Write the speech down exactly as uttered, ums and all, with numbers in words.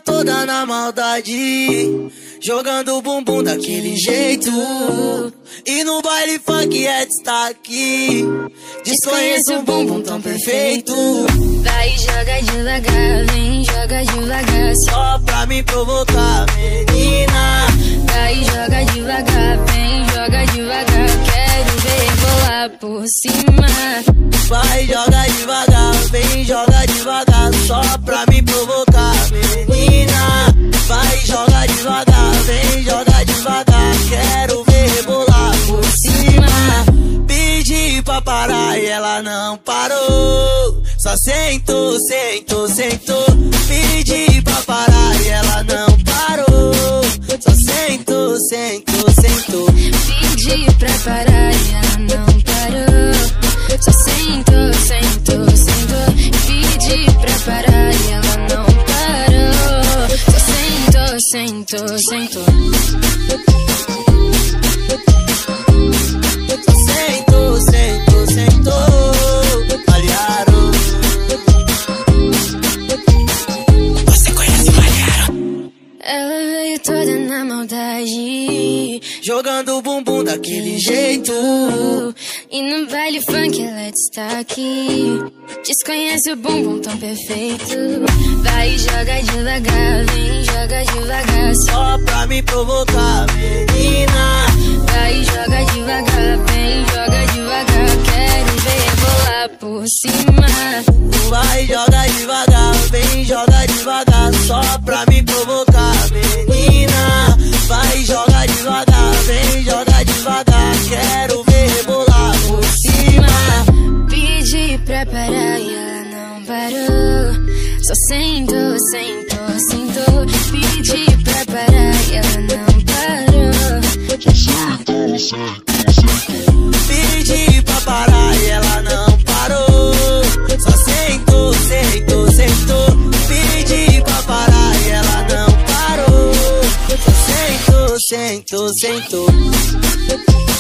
toda na maldade, jogando o bumbum daquele jeito. E no baile funk é destaque, desconheço um bumbum tão perfeito. Vai, joga devagar, vem, joga devagar, só pra me provocar, menina. Vai, joga devagar, vem, joga devagar, quero ver bolar por cima. Vai, joga devagar, vem, joga devagar, só pra me provocar, menina. Vai, joga devagar, vem, joga devagar, quero ver rebolar por cima. Pedi pra parar e ela não parou, só sentou, sentou, sentou. Pedi pra parar e ela não parou, só sentou, sentou, sentou. Pedi pra parar e ela não parou, só sentou, sentou, sentou. Pedi pra parar e ela não parou, só sentou, sentou, sentou. Sentou, sentou, sentou. Malharam. Você conhece Malharam? Ela veio toda na maldade, jogando o bumbum daquele jeito. E no baile funk ela é destaque, desconhece o bumbum tão perfeito. Vai, joga devagar, vem, joga devagar, só pra me provocar, menina. Vai, joga devagar, vem, joga devagar, quero ver bolar por cima. Vai, joga devagar, vem, joga devagar, só pra me provocar, menina. Vai, joga devagar, vem, joga devagar, quero ver rebolar por cima. Pedi pra parar e ela não parou, só sentou, sentou, sentou. Pedi pra parar e ela não parou, só sentou, sentou, sentou. Pedi pra parar e ela não parou, só sentou, sentou, sentou. Pedi pra parar e ela não parou, só sentou, sentou, sentou.